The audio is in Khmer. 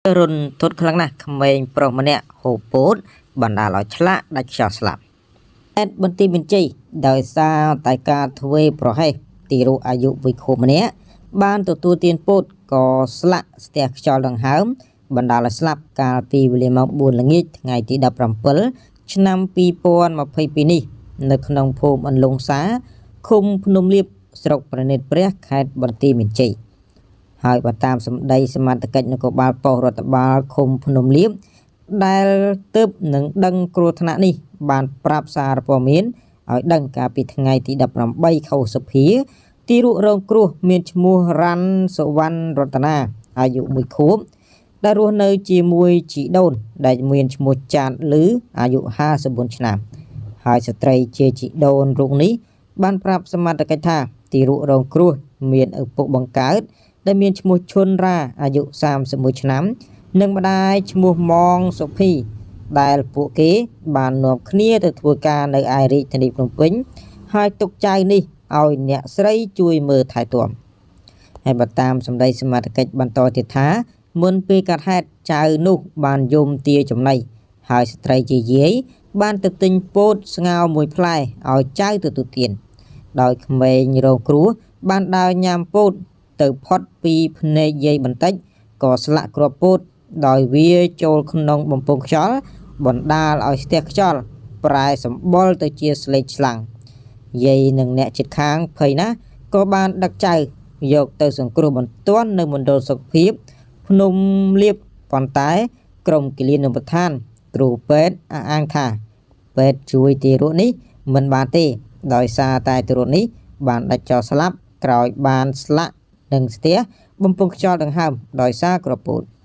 រុនទុតខ្លាំងណាស់ក្មេងប្រុសម្នាក់ហូបពោតបណ្ដាលឲ្យឆ្លាក់ដាច់ខ្យល់ស្លាប់អេតបន្ទាយបញ្ជីដោយសារតែការធ្វើប្រហែសទីរូអាយុវិខូម្នាក់បានទទួលទានពោតក៏ស្លាក់ស្ទះខ្យល់ដង្ហើមបណ្ដាលឲ្យស្លាប់កាលពីវេលាម៉ោង 4 ល្ងាចថ្ងៃទី 17 ឆ្នាំ 2022 នេះនៅក្នុងភូមិអន្លង់សាឃុំភ្នំលៀបស្រុកប្រណិតព្រះខេត្តបន្ទាយមានជ័យហើយបើតាមសម្ដីសមត្ថកិច្ចនគរបាលប៉ុស្តិ៍រដ្ឋបាលឃុំភ្នំលៀបដែលទើបនឹងដឹងគ្រោះថ្នាក់នេះបានប្រាប់សារព័ត៌មានឲ្យដឹងកាលពីថ្ងៃទី 18 ខែសីហាទីរករងគ្រោះមានឈ្មោះរ៉ាន់សុវណ្ណរតនាអាយុ1ខួបដែលរស់នៅជាមួយជីដូនដែលមានឈ្មោះចាតលឺអាយុ54ឆ្នាំហើយស្ត្រីជាជីដូនរូបនេះបានប្រាប់សមត្ថកិច្ចថាទីរករងគ្រោះមានឪពុកបង្កើតដែលមានឈ្មោះឈុនរ៉ាអាយុ31ឆ្នាំនិងម្ដាយឈ្មោះម៉ងសុភីដែលពួកគេបាននាំគ្នាទៅធ្វើការនៅឯរាជធានីភ្នំពេញហើយទុកចៅនេះឲ្យអ្នកស្រីជួយមើលថែទាំហើយបើតាមសម្ដីសមត្ថកិច្ចបន្តទៀតថាមុនពេលកាត់ហេតុចៅនោះបានយំទាចំណីហើយស្ត្រីជាយាយបានទៅទិញពោតស្ងោរមួយផ្លែឲ្យចៅទទួលទានដោយក្មេងរងគ្រោះបានដើរញ៉ាំពោតទៅផុតពីភ្នែកយាយបន្តិចក៏ស្លាក់គ្រាប់ពោតដោយវាចូលក្នុងបំពង់ខ្យល់បណ្ដាលឲ្យស្ទះខ្យល់ប្រែសម្បុរទៅជាស្លេកស្លាំងយាយនិងអ្នកជិតខាងភ័យណាស់ក៏បានដឹកចៅយកទៅសង្គ្រោះបន្ទាន់នៅមណ្ឌលសុខភាពភ្នំលៀបប៉ុន្តែក្រុមគិលានុបដ្ឋានគ្រូពេទ្យអះអាងថាពេទ្យជួយទារកនេះមិនបានទេដោយសារតែទារកនេះបានដាច់ចោលស្លាប់ក្រោយបានស្លាក់និងស្ទះបំពង់ខ្យល់ដង្ហើមដោយសារគ្រាប់ពោត